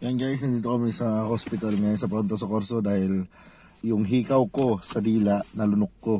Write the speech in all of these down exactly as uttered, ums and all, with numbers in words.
Yan guys, nandito kami sa hospital ngayon sa Pronto Soccorso dahil yung hikaw ko sa dila nalunok ko.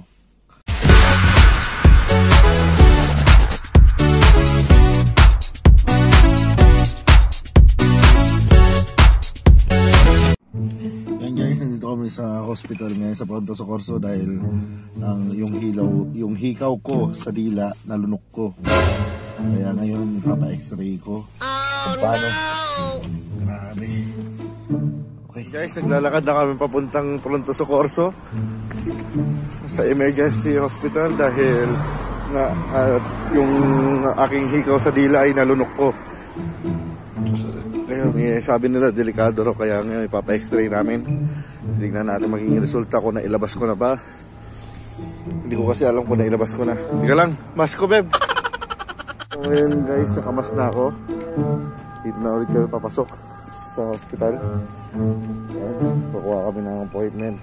Yan guys, nandito kami sa hospital ngayon sa Pronto Soccorso dahil ang yung hilaw, yung hikaw ko sa dila nalunok ko. Kaya ngayon ipapa-x-ray ko. Kung paano? Grabe. Okay guys, naglalakad na kami papuntang Pronto Soccorso sa emergency hospital dahil na, uh, yung aking hikaw sa dila ay nalunok ko. Ngayon, eh, sabi nila delikado raw, kaya ngayon ipapa-x-ray namin. Tignan natin magiging resulta kung nailabas ko na ba. Hindi ko kasi alam kung nailabas ko na. Tika lang, mask ko beb. So, ngayon guys, nakamas na ako. Dito na ulit kami papasok sa hospital. Ayan, kukuha kami ng appointment.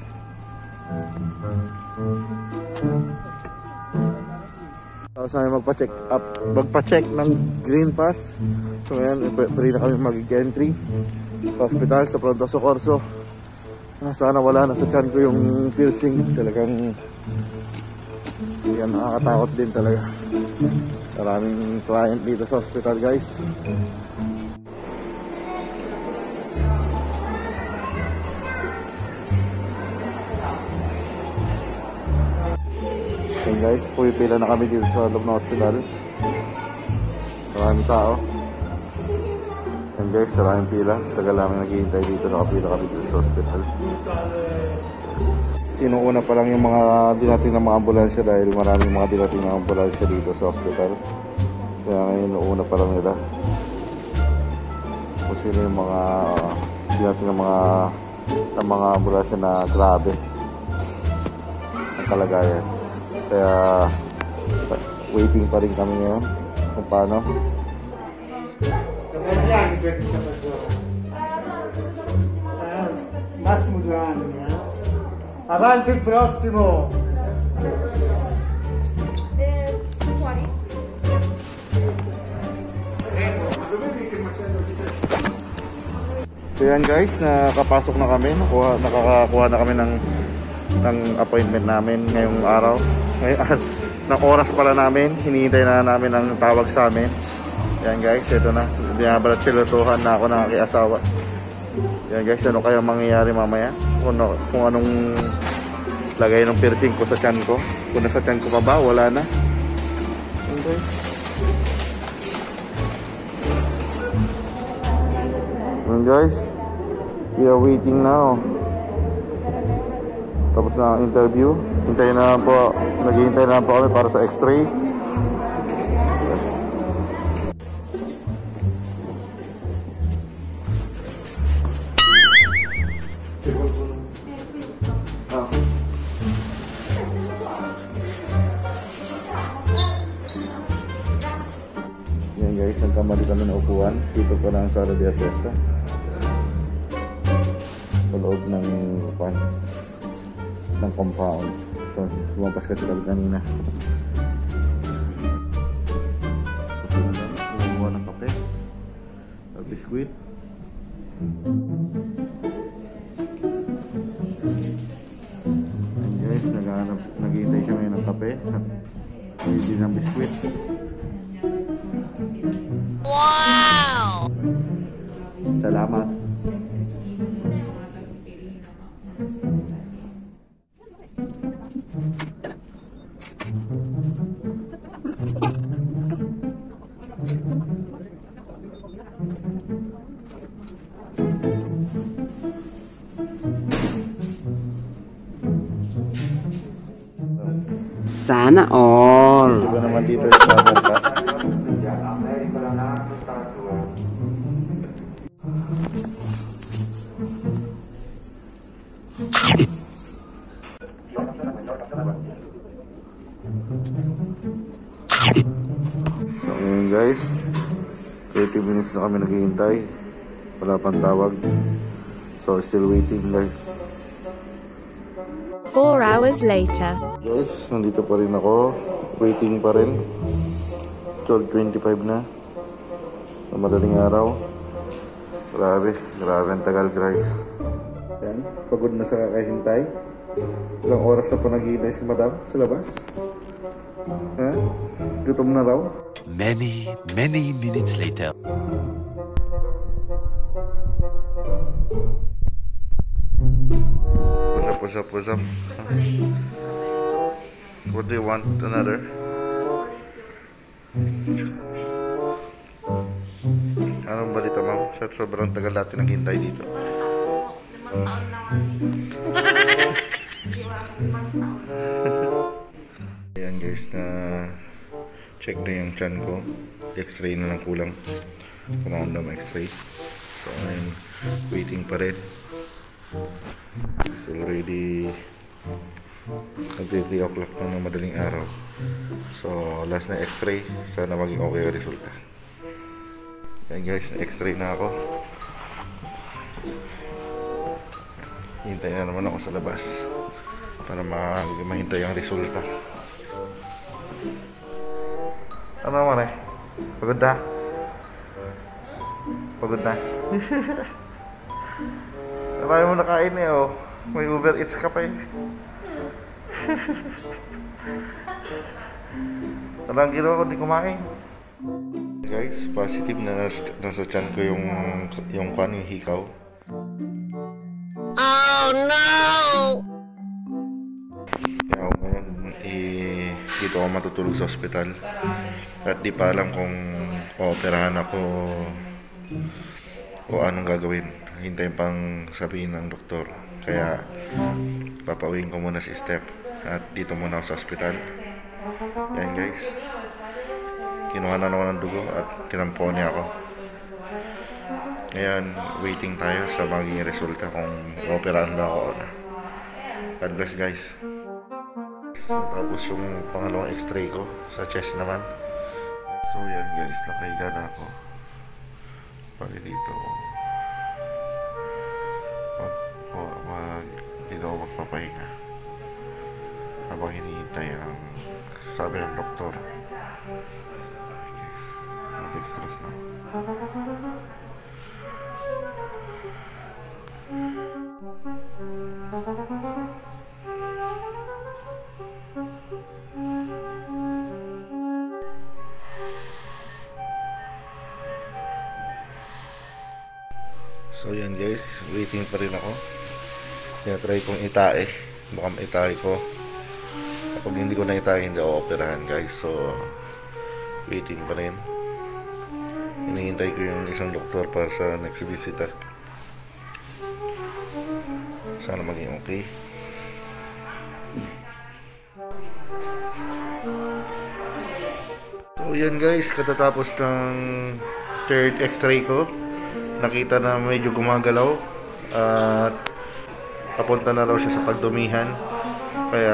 Tapos namin magpa-check up, magpa-check ng green pass. So ngayon, pwede na kami mag-entry sa hospital sa Pronto Soccorso. Sana wala na sa tiyan ko yung piercing. Talagang yan, nakakatakot din talaga. Maraming client dito sa hospital guys. Okay guys, pumipila na kami dito sa loob ng hospital. Maraming tao. And guys, maraming pila. Tagal namin naghihintay dito, nakapila kami dito sa hospital. Sinuuna pa lang yung mga dinating ng mga ambulansya dahil maraming mga dinating ng ambulansya dito sa hospital. Kaya ngayon, nuuna pa lang nila. Kung sino yung mga uh, dinating ng mga, ng mga ambulansya na grabe ang kalagayan. Kaya waiting pa rin kami ngayon kung paano. Massimo due anni, eh? Avanti il prossimo! So yan guys, nakapasok na kami, nakuha, nakakakuha na kami ng, ng appointment namin ngayong araw. Ngayon, ng oras pala namin, hinihintay na namin ang tawag sa amin. Yan guys, ito na, binabalatsilutuhan na ako ng aking asawa. Yan guys, ano kaya mangyayari mamaya? Kung, kung anong lagay ng piercing ko sa tiyan ko. Kung nasa tiyan ko pa ba, wala na. Yan guys. Yan guys, we are waiting now. Tapos na ang interview. Hintayin na lang po, naghihintay na lang po kami para sa x-ray. Yan guys, nagkamali kami na upuan. Dito pa lang sa Rodia Fiesta. Sa loob ng upuan ng compound. So, lumampas kasi kami kanina. Susunod na, kumuha ng kape at biskuit. And guys, nag-iintay siya ngayon ng kape at hindi ng biskuit. Wow! Salamat. Sana all. Diba naman dito yung babanta? So ngayon guys, thirty minutes na kami naghihintay. Wala pang tawag. So still waiting guys. Four hours later. Guys, nandito pa rin ako. Waiting pa rin. twelve twenty-five na. Sa madaling araw. Grabe, grabe ang tagal guys. Yan, pagod na sa kakahintay. Ilang oras na po naghihintay si madam sa labas. Ha? Gutom na raw. Many, many minutes later. What's up, what's up, what's up? What do you want? Another? Anong balita, ma'am? Sa sobrang tagal natin naghintay dito. Ayan guys, na check na yung chan ko. X-ray na lang kulang. Random X-ray. So I'm waiting pa rin. It's already three o'clock na ng madaling araw. So last na X-ray. Sana maging okay ang resulta. Ayan guys, X-ray na ako. Hintay na naman ako sa labas para ma mahintay ang resulta. Ano naman eh? Pagod na? Pagod na? Marami mo nakain eh oh. May Uber Eats ka pa eh. Parang ginawa ko di kumain. Guys, positive na nasa, nasa chan ko yung yung kwan, yung hikaw. Oh no! Kaya ako ngayon, eh, dito ako matutulog sa ospital. At di pa alam kung ooperahan ako o anong gagawin. Hintayin pang sabihin ng doktor. Kaya papauwiin ko muna si Steph. At dito muna ako sa ospital. Yan guys. Kinuha na naman ng dugo at tinampo niya ako. Ngayon, waiting tayo sa magiging resulta kung operahan ba ako. God bless guys. Tapos yung pangalawang x-ray ko sa chest naman. So yan guys, nakahiga na ako. Pag dito mag, mag, dito ako magpapahinga habang hinihintay ang sabi ng doktor. Guys, mag-extras na. So yan guys, waiting pa rin ako. Tinatry kong itae. Baka maitae ko. Kapag hindi ko na itae, hindi ako operahan guys. So waiting pa rin. Hinihintay ko yung isang doktor para sa next visit. Sana maging okay. So yan guys, katatapos ng third x-ray ko, nakita na medyo gumagalaw at papunta na raw siya sa pagdumihan, kaya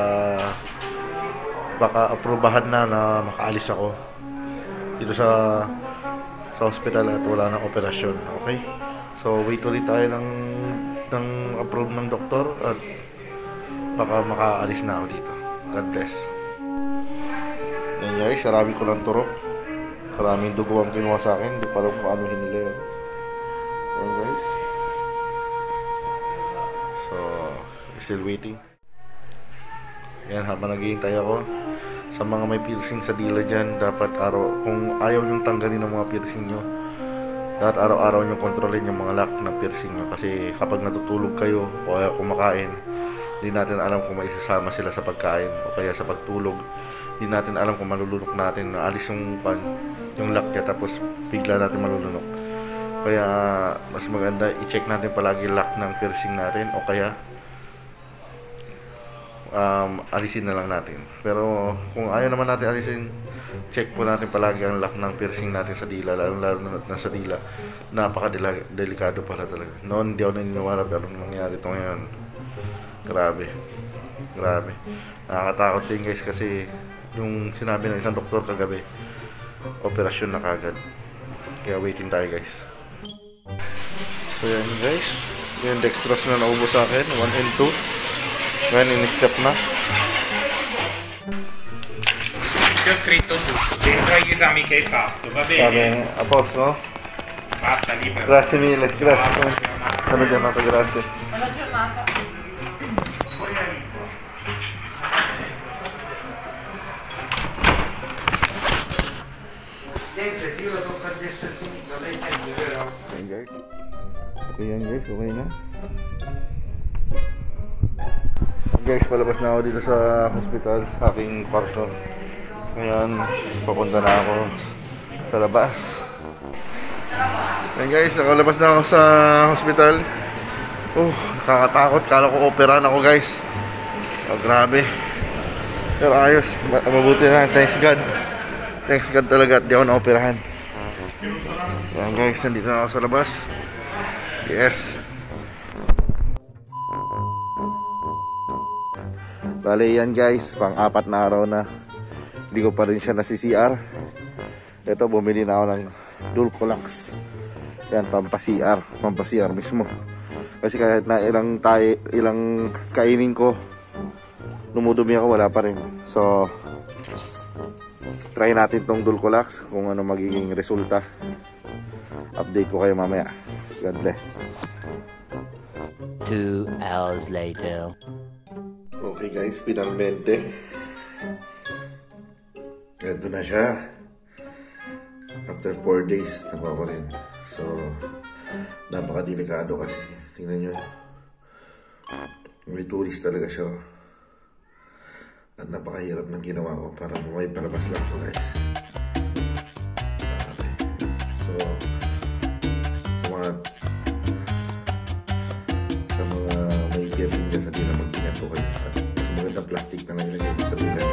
baka aprubahan na na makaalis ako dito sa sa hospital at wala nang operasyon. Okay, so wait ulit tayo ng ng approve ng doktor at baka makaalis na ako dito. God bless. Yan guys, sarami ko ng turok. Maraming dugo ang kinuha sa akin. Hindi ko alam kung ano hinila yun. Yan guys. So, still waiting. Yan, habang naghihintay ako, sa mga may piercing sa dila dyan, dapat araw, kung ayaw nyong tanggalin ng mga piercing nyo, dapat araw-araw nyong kontrolin yung mga lock ng piercing nyo. Kasi kapag natutulog kayo o kaya kumakain, hindi natin alam kung may isasama sila sa pagkain o kaya sa pagtulog. Hindi natin alam kung malulunok natin, naalis yung, yung lock niya tapos bigla natin malulunok. Kaya mas maganda i-check natin palagi lock ng piercing natin o kaya um, alisin na lang natin. Pero kung ayaw naman natin alisin, check po natin palagi ang lock ng piercing natin sa dila, lalo lalo na sa dila. Napaka-delikado pala talaga. Noon hindi ako naniniwala pero nangyari ito ngayon. Grabe. Grabe. Nakakatakot din guys kasi yung sinabi ng isang doktor kagabi, operasyon na kagad. Kaya waiting tayo guys. So yan guys, yung dextrose na naubos sa akin, one and two. Ngayon in-step na. C'è scritto tutto, dentro agli esami che hai fatto, va Sabi, bene? apos no? Grazie mille, grazie. Buona giornata, grazie. Ayan guys. Okay yan guys, okay na. Guys, palabas na ako dito sa hospital sa aking partner. Ngayon, papunta na ako sa labas. Ayan guys, nakalabas na ako sa hospital. Oh, nakakatakot. Kala ko operahan ako guys. Oh, grabe. Pero ayos, mabuti na. Thanks God. Thanks God talaga at di ako na-operahan. Ayan guys, nandito na ako sa labas. Yes. Bale yan guys, pang-apat na araw na hindi ko pa rin siya nasi-C R. Ito, bumili na ako ng Dulcolax. Yan, pampa-C R. Pampa-C R mismo. Kasi kahit na ilang tayo, ilang kainin ko, lumudumi ako, wala pa rin. So, try natin tong Dulcolax kung ano magiging resulta. Update ko kayo mamaya. God bless. Two hours later. Okay guys, finalmente ito na siya. After four days, nakuha ko rin. So, napaka-delikado kasi. Tingnan nyo. May tourist talaga siya. At napakahirap ng ginawa ko para may palabas lang ito guys. Okay. So, sa mga sa mga may piercing dyan sa dila, mag-ingat po kayo. At mas magandang plastic na lang ilagay sa dila.